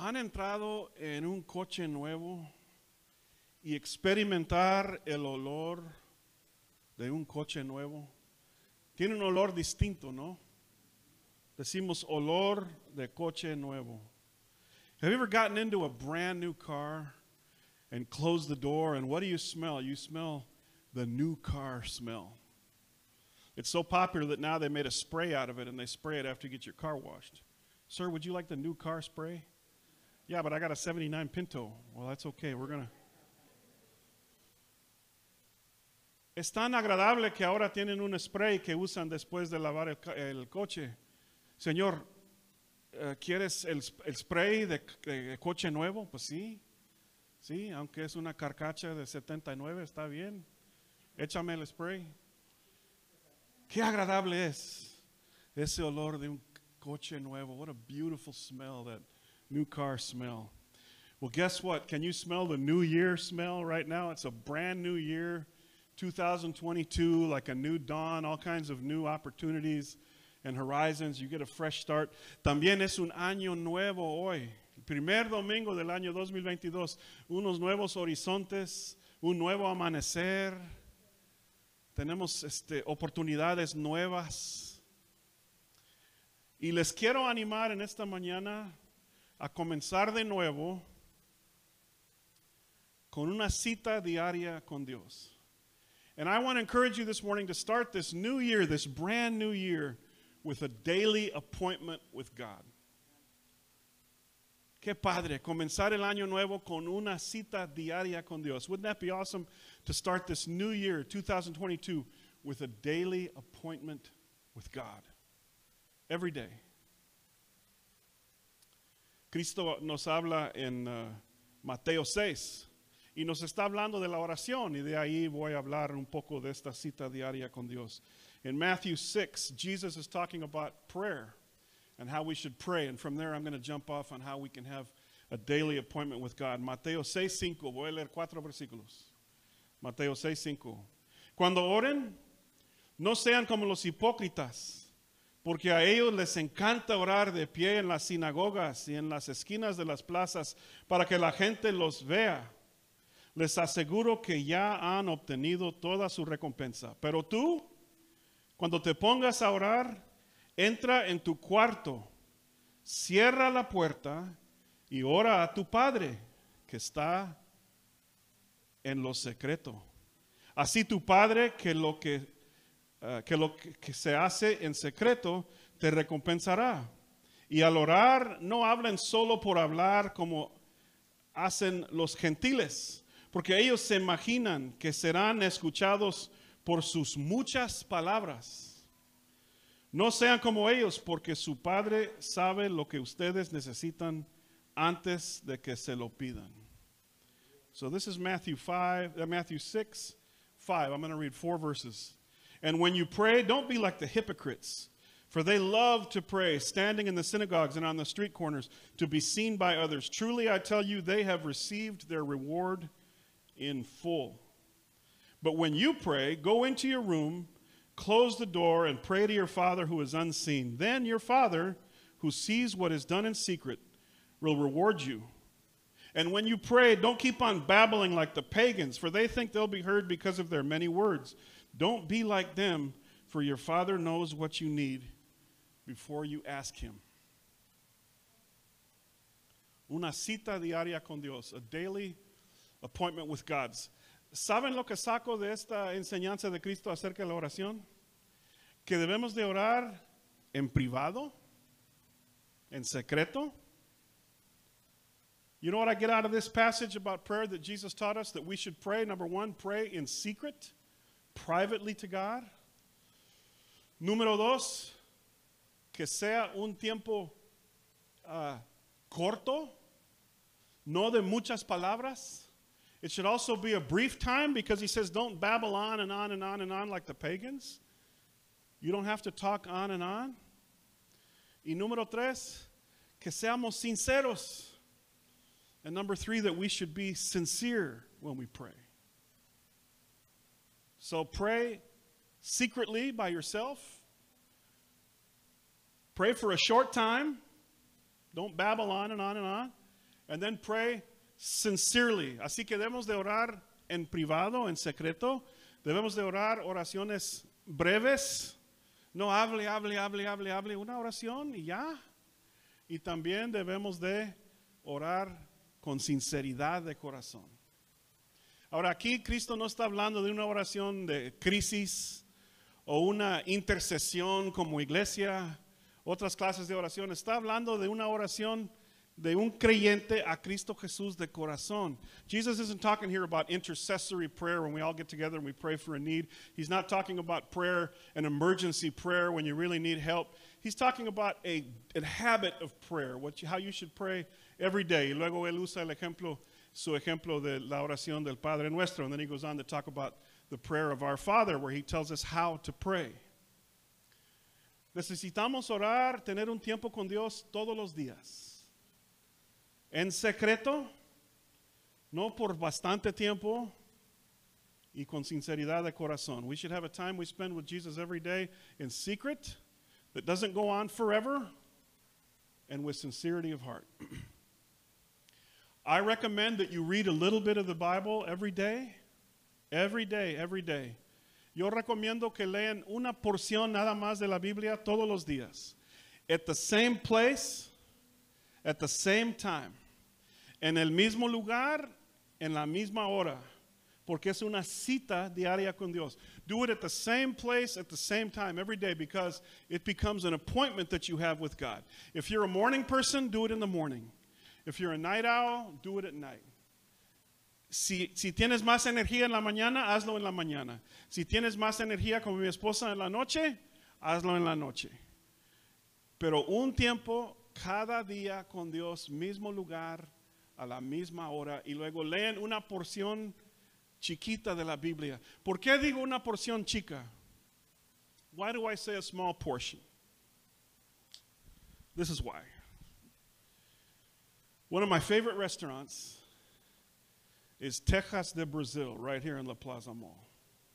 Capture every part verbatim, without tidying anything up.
¿Han entrado en un coche nuevo y experimentar el olor de un coche nuevo? Tiene un olor distinto, ¿no? Decimos olor de coche nuevo. Have you ever gotten into a brand new car and closed the door, and what do you smell? You smell the new car smell. It's so popular that now they made a spray out of it, and they spray it after you get your car washed. Sir, would you like the new car spray? Yeah, but I got a seventy-nine Pinto. Well, that's okay. We're going to... Es tan agradable que ahora tienen un spray que usan después de lavar el, el coche. Señor, uh, ¿quieres el, el spray de, de coche nuevo? Pues sí, sí, aunque es una carcacha de setenta y nueve, está bien. Échame el spray. Qué agradable es ese olor de un coche nuevo. What a beautiful smell, that new car smell. Well, guess what? Can you smell the new year smell right now? It's a brand new year, two thousand twenty-two, like a new dawn, all kinds of new opportunities and horizons. You get a fresh start. También es un año nuevo hoy. El primer domingo del año dos mil veintidós. Unos nuevos horizontes, un nuevo amanecer. Tenemos este, oportunidades nuevas. Y les quiero animar en esta mañana a comenzar de nuevo con una cita diaria con Dios. And I want to encourage you this morning to start this new year, this brand new year, with a daily appointment with God. Qué padre, comenzar el año nuevo con una cita diaria con Dios. Wouldn't that be awesome to start this new year, two thousand twenty-two, with a daily appointment with God? Every day. Cristo nos habla en uh, Mateo seis y nos está hablando de la oración, y de ahí voy a hablar un poco de esta cita diaria con Dios. In Matthew six, Jesus is talking about prayer and how we should pray. And from there, I'm going to jump off on how we can have a daily appointment with God. Mateo seis cinco. Voy a leer cuatro versículos. Mateo seis cinco. Cuando oren, no sean como los hipócritas, porque a ellos les encanta orar de pie en las sinagogas y en las esquinas de las plazas para que la gente los vea. Les aseguro que ya han obtenido toda su recompensa. Pero tú, cuando te pongas a orar, entra en tu cuarto, cierra la puerta y ora a tu Padre que está en lo secreto. Así tu Padre que lo que, uh, que, lo que, que se hace en secreto te recompensará. Y al orar no hablen solo por hablar como hacen los gentiles, porque ellos se imaginan que serán escuchados por sus muchas palabras. No sean como ellos, porque su Padre sabe lo que ustedes necesitan antes de que se lo pidan. So this is Matthew five, uh, Matthew six, five. I'm going to read four verses. And when you pray, don't be like the hypocrites, for they love to pray, standing in the synagogues and on the street corners, to be seen by others. Truly, I tell you, they have received their reward in full. But when you pray, go into your room, close the door, and pray to your Father who is unseen. Then your Father, who sees what is done in secret, will reward you. And when you pray, don't keep on babbling like the pagans, for they think they'll be heard because of their many words. Don't be like them, for your Father knows what you need before you ask Him. Una cita diaria con Dios, a daily appointment with God. ¿Saben lo que saco de esta enseñanza de Cristo acerca de la oración? Que debemos de orar en privado, en secreto. You know what I get out of this passage about prayer that Jesus taught us? That we should pray, number one, pray in secret, privately to God. Número dos, que sea un tiempo uh, corto, no de muchas palabras. It should also be a brief time, because he says don't babble on and on and on and on like the pagans. You don't have to talk on and on. Y número tres, que seamos sinceros. And number three, that we should be sincere when we pray. So pray secretly by yourself. Pray for a short time. Don't babble on and on and on. And then pray sincerely. Así que debemos de orar en privado, en secreto. Debemos de orar oraciones breves. No hable, hable, hable, hable, hable. Una oración y ya. Y también debemos de orar con sinceridad de corazón. Ahora aquí Cristo no está hablando de una oración de crisis o una intercesión como iglesia, otras clases de oración. Está hablando de una oración de un creyente a Cristo Jesús de corazón. Jesus isn't talking here about intercessory prayer when we all get together and we pray for a need. He's not talking about prayer, an emergency prayer when you really need help. He's talking about a, a habit of prayer, what you, how you should pray every day. Y luego él usa el ejemplo, su ejemplo de la oración del Padre Nuestro. And then he goes on to talk about the prayer of our Father, where he tells us how to pray. Necesitamos orar, tener un tiempo con Dios todos los días. En secreto, no por bastante tiempo y con sinceridad de corazón. We should have a time we spend with Jesus every day in secret that doesn't go on forever and with sincerity of heart. I recommend that you read a little bit of the Bible every day. Every day, every day. Yo recomiendo que lean una porción nada más de la Biblia todos los días. At the same place, at the same time. En el mismo lugar, en la misma hora. Porque es una cita diaria con Dios. Do it at the same place, at the same time, every day, because it becomes an appointment that you have with God. If you're a morning person, do it in the morning. If you're a night owl, do it at night. Si, si tienes más energía en la mañana, hazlo en la mañana. Si tienes más energía como mi esposa en la noche, hazlo en la noche. Pero un tiempo cada día con Dios, mismo lugar, a la misma hora, y luego leen una porción chiquita de la Biblia. ¿Por qué digo una porción chica? Why do I say a small portion? This is why. One of my favorite restaurants is Tejas de Brazil, right here in La Plaza Mall.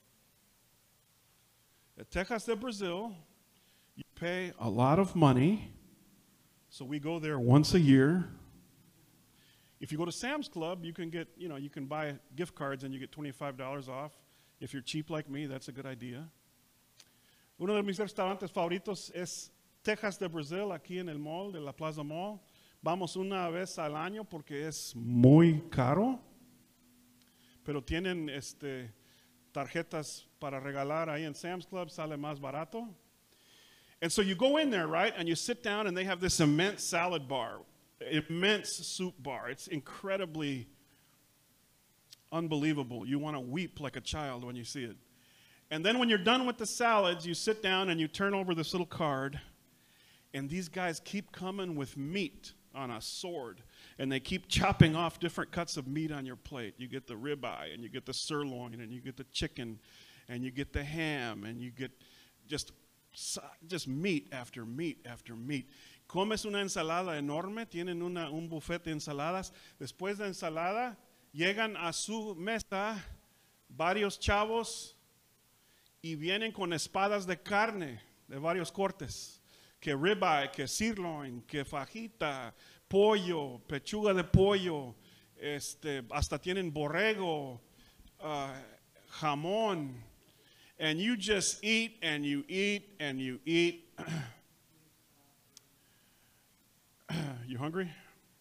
At Tejas de Brazil, you pay a lot of money, so we go there once a year. If you go to Sam's Club, you can get, you know, you can buy gift cards and you get twenty-five dollars off. If you're cheap like me, that's a good idea. Uno de mis restaurantes favoritos es Tejas de Brazil, aquí en el mall de La Plaza Mall. Vamos una vez al año porque es muy caro. Pero tienen este, tarjetas para regalar ahí en Sam's Club, sale más barato. And so you go in there, right, and you sit down and they have this immense salad bar, immense soup bar. It's incredibly unbelievable. You want to weep like a child when you see it. And then when you're done with the salads, you sit down and you turn over this little card, and these guys keep coming with meat on a sword, and they keep chopping off different cuts of meat on your plate. You get the ribeye, and you get the sirloin, and you get the chicken, and you get the ham, and you get just, just meat after meat after meat. Comes una ensalada enorme, tienen una, un buffet de ensaladas. Después de ensalada, llegan a su mesa varios chavos y vienen con espadas de carne de varios cortes. Que ribeye, que sirloin, que fajita, pollo, pechuga de pollo, este, hasta tienen borrego, uh, jamón. And you just eat and you eat and you eat. You hungry?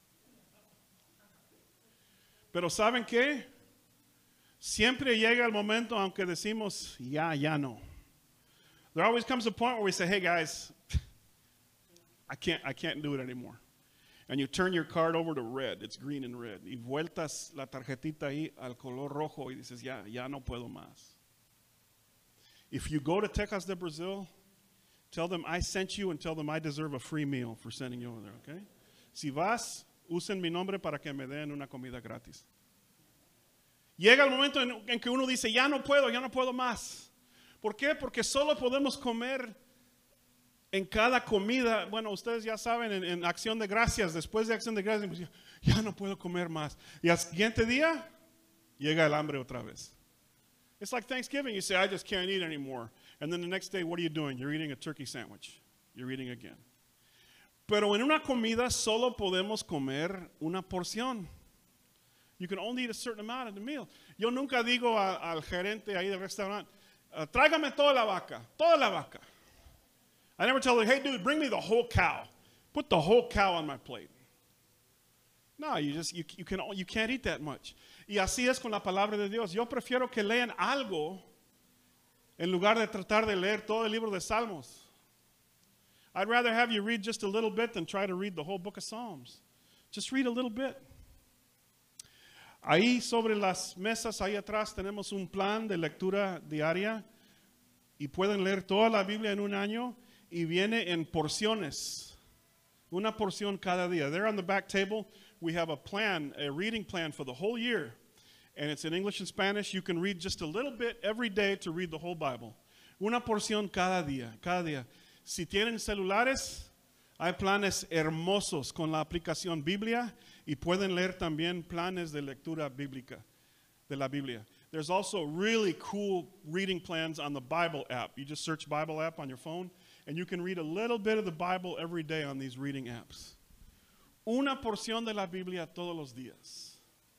Pero ¿saben qué? Siempre llega el momento, aunque decimos, ya, ya no. There always comes a point where we say, hey guys, I can't, I can't do it anymore. And you turn your card over to red. It's green and red. Y vueltas la tarjetita ahí al color rojo y dices, ya, ya no puedo más. If you go to Tejas de Brazil, tell them I sent you and tell them I deserve a free meal for sending you over there, okay? Si vas, usen mi nombre para que me den una comida gratis. Llega el momento en, en que uno dice, ya no puedo, ya no puedo más. ¿Por qué? Porque solo podemos comer en cada comida. Bueno, ustedes ya saben, en, en acción de gracias, después de acción de gracias, pues, ya no puedo comer más. Y al siguiente día, llega el hambre otra vez. It's like Thanksgiving. You say, I just can't eat anymore. And then the next day, what are you doing? You're eating a turkey sandwich. You're eating again. Pero en una comida solo podemos comer una porción. You can only eat a certain amount in the meal. Yo nunca digo a, al gerente ahí del restaurante, uh, tráigame toda la vaca, toda la vaca. I never tell them, hey dude, bring me the whole cow. Put the whole cow on my plate. No, you just you, you can you can't eat that much. Y así es con la palabra de Dios. Yo prefiero que lean algo en lugar de tratar de leer todo el libro de Salmos. I'd rather have you read just a little bit than try to read the whole book of Psalms. Just read a little bit. Ahí sobre las mesas, ahí atrás, tenemos un plan de lectura diaria y pueden leer toda la Biblia en un año y viene en porciones. Una porción cada día. There on the back table, we have a plan, a reading plan for the whole year. And it's in English and Spanish. You can read just a little bit every day to read the whole Bible. Una porción cada día, cada día. Si tienen celulares, hay planes hermosos con la aplicación Biblia y pueden leer también planes de lectura bíblica, de la Biblia. There's also really cool reading plans on the Bible app. You just search Bible app on your phone and you can read a little bit of the Bible every day on these reading apps. Una porción de la Biblia todos los días.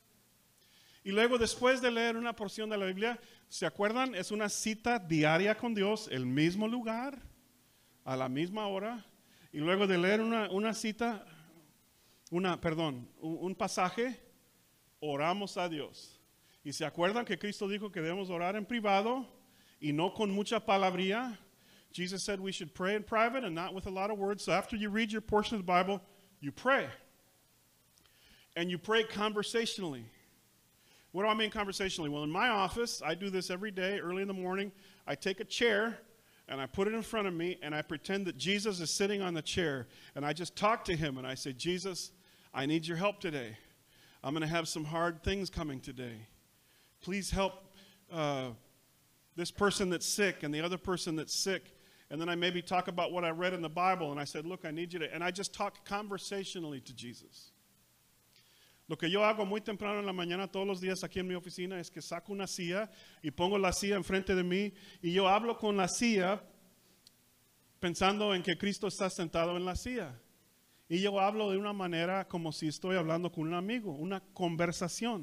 Y luego después de leer una porción de la Biblia, ¿se acuerdan? Es una cita diaria con Dios, el mismo lugar, a la misma hora. Y luego de leer una, una cita, una, perdón, un, un pasaje, oramos a Dios. Y se acuerdan que Cristo dijo que debemos orar en privado y no con mucha palabría. Jesus said we should pray in private and not with a lot of words. So after you read your portion of the Bible, you pray. And you pray conversationally. What do I mean conversationally? Well, in my office, I do this every day, early in the morning. I take a chair and I put it in front of me and I pretend that Jesus is sitting on the chair. And I just talk to him and I say, Jesus, I need your help today. I'm going to have some hard things coming today. Please help uh, this person that's sick and the other person that's sick. And then I maybe talk about what I read in the Bible. And I said, look, I need you to, and I just talk conversationally to Jesus. Lo que yo hago muy temprano en la mañana todos los días aquí en mi oficina es que saco una silla y pongo la silla enfrente de mí y yo hablo con la silla pensando en que Cristo está sentado en la silla. Y yo hablo de una manera como si estoy hablando con un amigo, una conversación.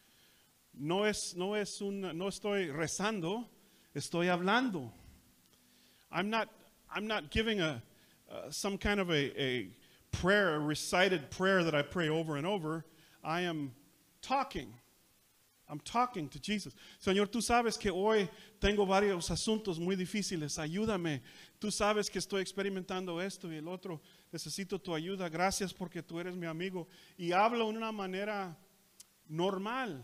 No es, no es un, no estoy rezando, estoy hablando. I'm not, I'm not giving a, uh, some kind of a, a prayer, a recited prayer that I pray over and over. I am talking. I'm talking to Jesus. Señor, tú sabes que hoy tengo varios asuntos muy difíciles. Ayúdame. Tú sabes que estoy experimentando esto y el otro. Necesito tu ayuda. Gracias porque tú eres mi amigo. Y hablo de una manera normal.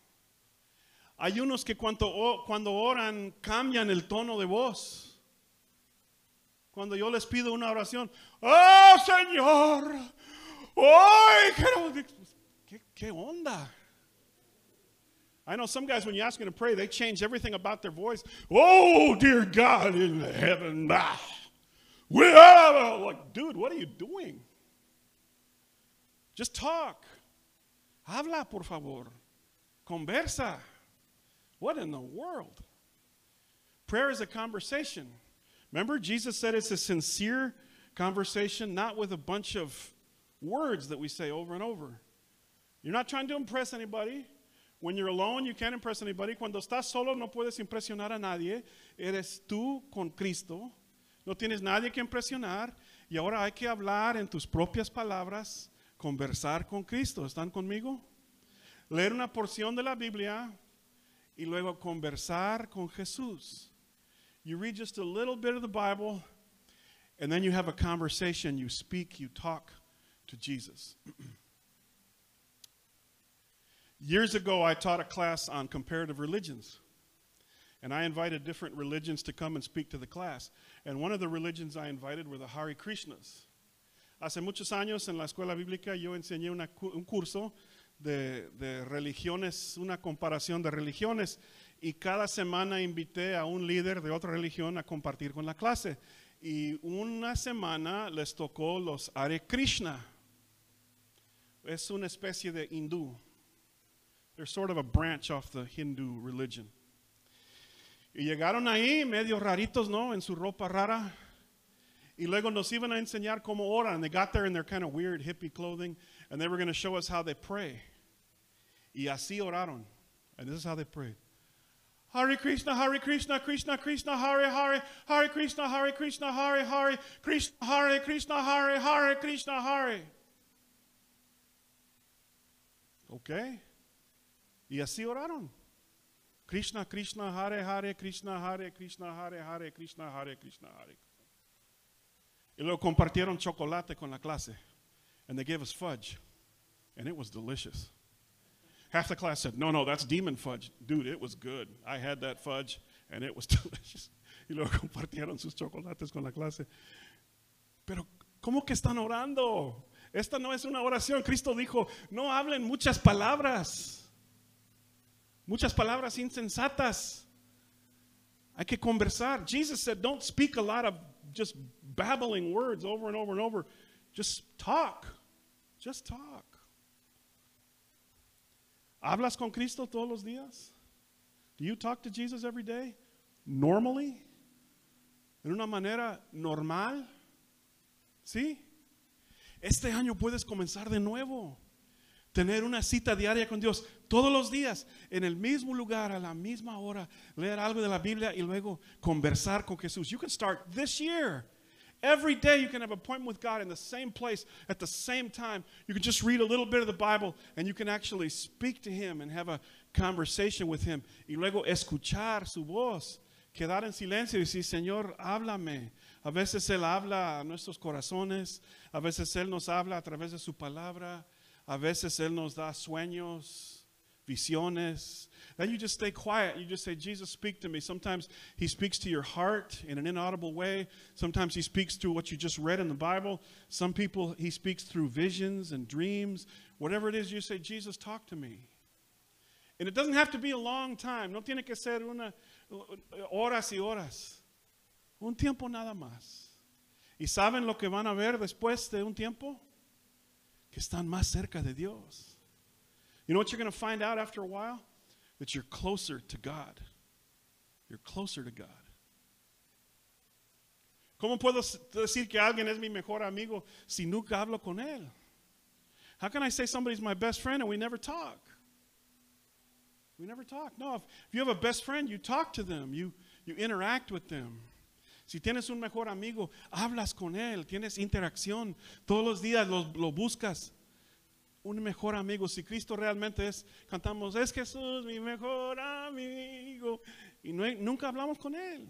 Hay unos que cuando, cuando oran cambian el tono de voz. Cuando yo les pido una oración, ¡oh, Señor! ¡Ay, qué, qué, qué onda! I know some guys, when you ask them to pray, they change everything about their voice. Oh, dear God in heaven. Ah. We are, like, dude, what are you doing? Just talk. Habla, por favor. Conversa. What in the world? Prayer is a conversation. Remember, Jesus said it's a sincere conversation, not with a bunch of words that we say over and over. You're not trying to impress anybody. When you're alone, you can't impress anybody. Cuando estás solo, no puedes impresionar a nadie. Eres tú con Cristo. No tienes nadie que impresionar. Y ahora hay que hablar en tus propias palabras, conversar con Cristo. ¿Están conmigo? Leer una porción de la Biblia y luego conversar con Jesús. You read just a little bit of the Bible, and then you have a conversation. You speak, you talk to Jesus. Years ago, I taught a class on comparative religions. And I invited different religions to come and speak to the class. And one of the religions I invited were the Hare Krishnas. Hace muchos años en la escuela bíblica yo enseñé una, un curso de, de religiones, una comparación de religiones. Y cada semana invité a un líder de otra religión a compartir con la clase. Y una semana les tocó los Hare Krishna. Es una especie de hindú. They're sort of a branch of the Hindu religion. Y llegaron ahí medio raritos, ¿no? En su ropa rara. Y luego nos iban a enseñar cómo oran. And they got there in their kind of weird hippie clothing. And they were going to show us how they pray. Y así oraron. And this is how they prayed. Hare Krishna, Hare Krishna, Krishna Krishna, Hare Hare, Hare Krishna, Hare Krishna, Hare Hare, Krishna Hare Krishna, Hare Hare, Krishna Hare. Okay. Y así oraron. Krishna Krishna, Hare Hare, Krishna Hare, Krishna Hare Hare, Krishna Hare, Krishna Hare. Y luego compartieron chocolate con la clase. And they gave us fudge. And it was delicious. Half the class said, no, no, that's demon fudge. Dude, it was good. I had that fudge, and it was delicious. Y luego compartieron sus chocolates con la clase. Pero, ¿cómo que están orando? Esta no es una oración. Cristo dijo, no hablen muchas palabras. Muchas palabras insensatas. Hay que conversar. Jesus said, don't speak a lot of just babbling words over and over and over. Just talk. Just talk. ¿Hablas con Cristo todos los días? Do you talk to Jesus every day? Normally? ¿En una manera normal? ¿Sí? Este año puedes comenzar de nuevo. Tener una cita diaria con Dios todos los días, en el mismo lugar, a la misma hora, leer algo de la Biblia y luego conversar con Jesús. You can start this year. Every day you can have an appointment with God in the same place at the same time. You can just read a little bit of the Bible and you can actually speak to Him and have a conversation with Him. Y luego escuchar su voz, quedar en silencio y decir, Señor, háblame. A veces Él habla a nuestros corazones, a veces Él nos habla a través de su palabra, a veces Él nos da sueños, visiones. Then you just stay quiet. You just say, Jesus, speak to me. Sometimes He speaks to your heart in an inaudible way. Sometimes He speaks through what you just read in the Bible. Some people, He speaks through visions and dreams. Whatever it is, you say, Jesus, talk to me. And it doesn't have to be a long time. No tiene que ser una, horas y horas. Un tiempo nada más. ¿Y saben lo que van a ver después de un tiempo? Que están más cerca de Dios. You know what you're going to find out after a while? That you're closer to God. You're closer to God. ¿Cómo puedo decir que alguien es mi mejor amigo si nunca hablo con él? How can I say somebody's my best friend and we never talk? We never talk. No, if, if you have a best friend, you talk to them. You, you interact with them. Si tienes un mejor amigo, hablas con él. Tienes interacción. Todos los días lo, lo buscas. Un mejor amigo. Si Cristo realmente es, cantamos, es Jesús mi mejor amigo. Y no, nunca hablamos con él.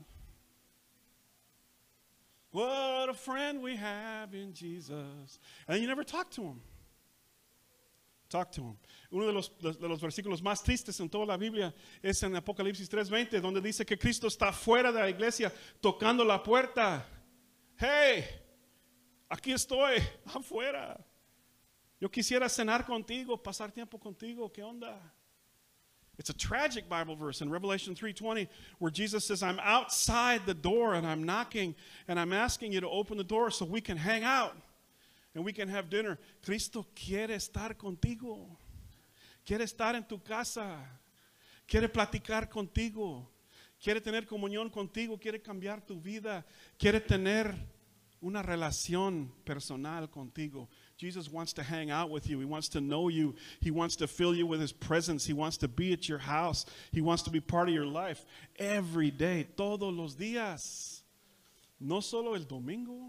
What a friend we have in Jesus. And you never talk to him. Talk to him. Uno de los, de los versículos más tristes en toda la Biblia es en Apocalipsis tres veinte, donde dice que Cristo está fuera de la iglesia tocando la puerta. Hey, aquí estoy, afuera. Yo quisiera cenar contigo, pasar tiempo contigo. ¿Qué onda? It's a tragic Bible verse in Revelation three twenty where Jesus says, I'm outside the door and I'm knocking and I'm asking you to open the door so we can hang out and we can have dinner. Cristo quiere estar contigo. Quiere estar en tu casa. Quiere platicar contigo. Quiere tener comunión contigo. Quiere cambiar tu vida. Quiere tener una relación personal contigo. Jesus wants to hang out with you. He wants to know you. He wants to fill you with His presence. He wants to be at your house. He wants to be part of your life every day, todos los días. No solo el domingo.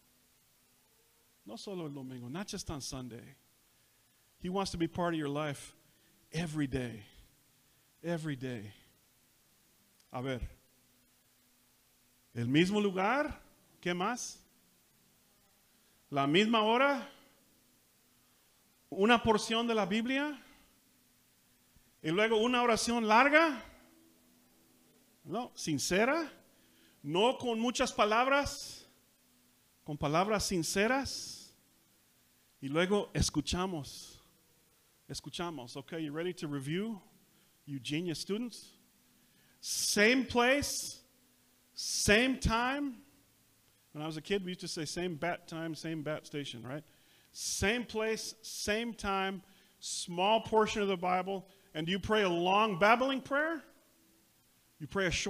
No solo el domingo, not just on Sunday. He wants to be part of your life every day. Every day. A ver. El mismo lugar. ¿Qué más? La misma hora. Una porción de la Biblia. Y luego una oración larga. No, sincera. No con muchas palabras. Con palabras sinceras. Y luego escuchamos. Escuchamos. Okay, you ready to review? You genius students? Same place, same time. When I was a kid, we used to say same bat time, same bat station, right? Same place, same time, small portion of the Bible. And do you pray a long babbling prayer? You pray a short,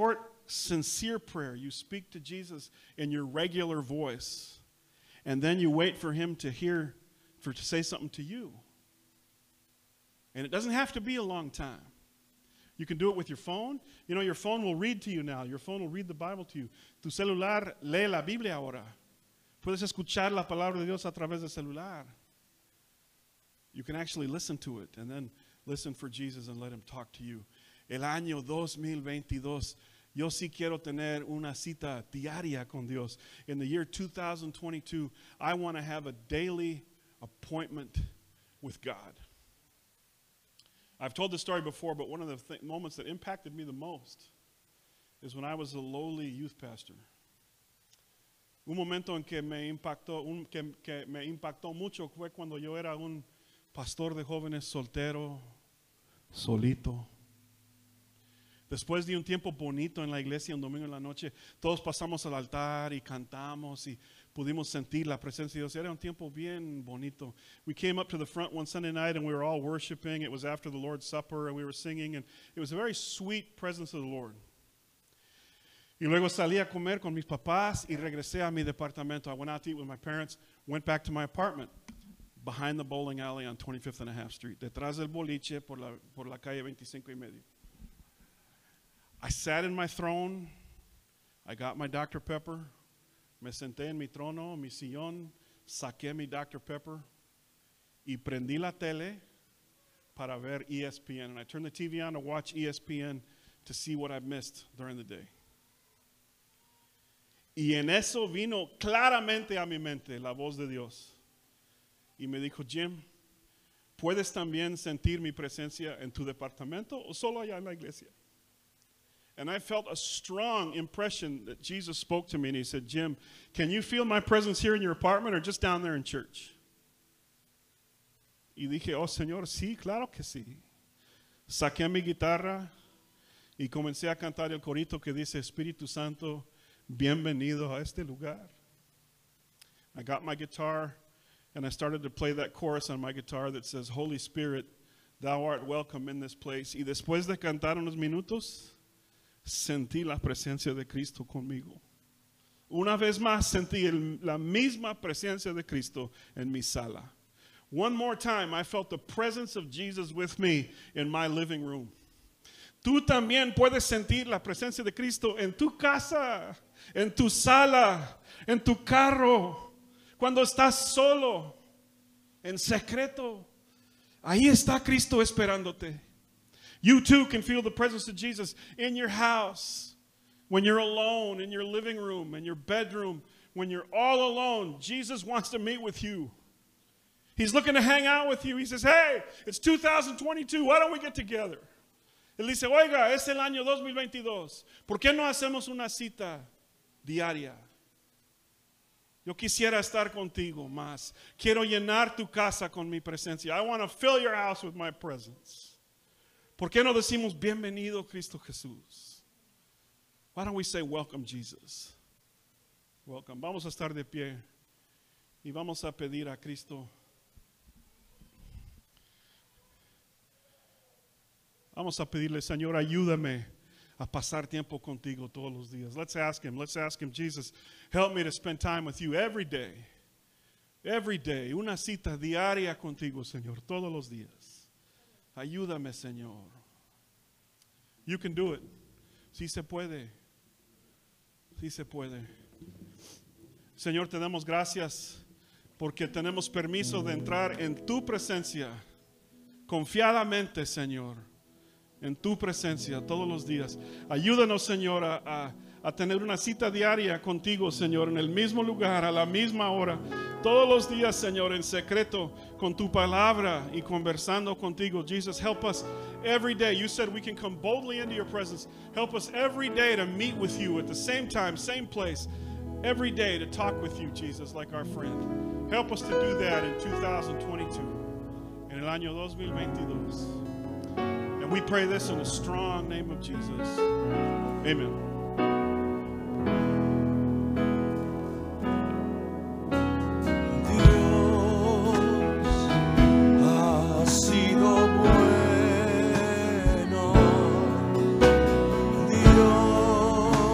sincere prayer. You speak to Jesus in your regular voice. And then you wait for him to hear, for to say something to you. And it doesn't have to be a long time. You can do it with your phone. You know, your phone will read to you now. Your phone will read the Bible to you. Tu celular lee la Biblia ahora. Puedes escuchar la palabra de Dios a través del celular. You can actually listen to it and then listen for Jesus and let him talk to you. El año dos mil veintidós, yo sí quiero tener una cita diaria con Dios. In the year two thousand twenty-two, I want to have a daily appointment with God. I've told this story before, but one of the th- moments that impacted me the most is when I was a lowly youth pastor. Un momento en que me impactó, un, que, que me impactó mucho fue cuando yo era un pastor de jóvenes soltero, solito. Después de un tiempo bonito en la iglesia, un domingo en la noche, todos pasamos al altar y cantamos y pudimos sentir la presencia de Dios. Era un tiempo bien bonito. We came up to the front one Sunday night and we were all worshiping. It was after the Lord's Supper and we were singing, and it was a very sweet presence of the Lord. Y luego salí a comer con mis papás y regresé a mi departamento. I went out to eat with my parents, went back to my apartment behind the bowling alley on twenty-fifth and a half Street, detrás del boliche por la, por la calle veinticinco y medio. I sat in my throne. I got my Doctor Pepper. Me senté en mi trono, mi sillón. Saqué mi Doctor Pepper. Y prendí la tele para ver E S P N. And I turned the T V on to watch E S P N to see what I missed during the day. Y en eso vino claramente a mi mente la voz de Dios. Y me dijo, Jim, ¿puedes también sentir mi presencia en tu departamento o solo allá en la iglesia? And I felt a strong impression that Jesus spoke to me, and he said, Jim, can you feel my presence here in your apartment or just down there in church? Y dije, oh Señor, sí, claro que sí. Saqué mi guitarra y comencé a cantar el corito que dice, Espíritu Santo, bienvenido a este lugar. I got my guitar and I started to play that chorus on my guitar that says, Holy Spirit, thou art welcome in this place. Y después de cantar unos minutos, sentí la presencia de Cristo conmigo. Una vez más sentí el, la misma presencia de Cristo en mi sala. One more time, I felt the presence of Jesus with me in my living room. Tú también puedes sentir la presencia de Cristo en tu casa, en tu sala, en tu carro, cuando estás solo, en secreto. Ahí está Cristo esperándote. You too can feel the presence of Jesus in your house, when you're alone, in your living room, in your bedroom, when you're all alone. Jesus wants to meet with you. He's looking to hang out with you. He says, hey, it's two thousand twenty-two. Why don't we get together? Él dice, oiga, es el año dos mil veintidós. ¿Por qué no hacemos una cita diaria? Yo quisiera estar contigo más. Quiero llenar tu casa con mi presencia. I want to fill your house with my presence. ¿Por qué no decimos bienvenido Cristo Jesús? Why don't we say welcome Jesus? Welcome. Vamos a estar de pie y vamos a pedir a Cristo. Vamos a pedirle, Señor, ayúdame a pasar tiempo contigo todos los días. Let's ask him. Let's ask him, Jesus, help me to spend time with you every day. Every day. Una cita diaria contigo, Señor, todos los días. Ayúdame, Señor. You can do it. Sí se puede. Sí se puede. Señor, te damos gracias porque tenemos permiso de entrar en tu presencia confiadamente, Señor. En tu presencia todos los días. Ayúdanos, Señor, a, a, a tener una cita diaria contigo, Señor, en el mismo lugar, a la misma hora. Todos los días, Señor, en secreto, con tu palabra y conversando contigo. Jesus, help us every day. You said we can come boldly into your presence. Help us every day to meet with you at the same time, same place. Every day to talk with you, Jesus, like our friend. Help us to do that in two thousand twenty-two. En el año dos mil veintidós. And we pray this in the strong name of Jesus. Amen. Dios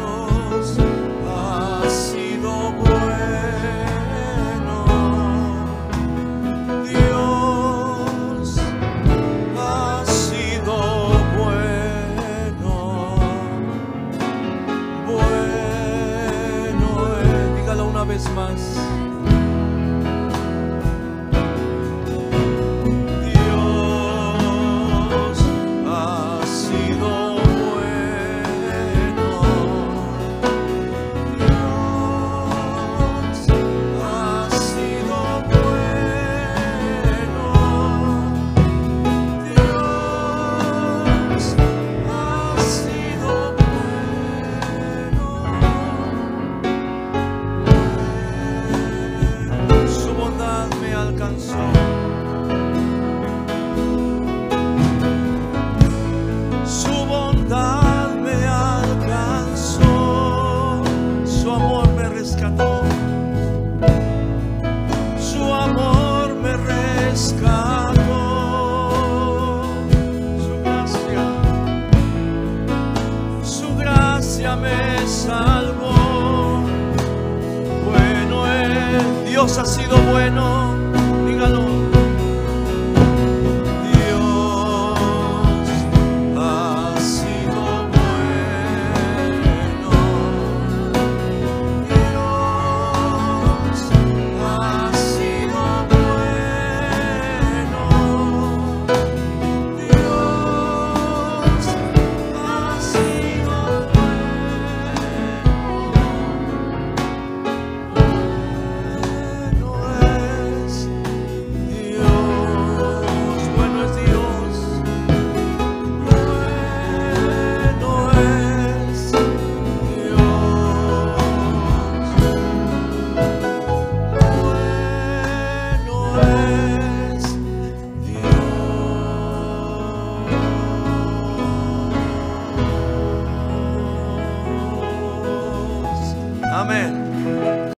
Amén.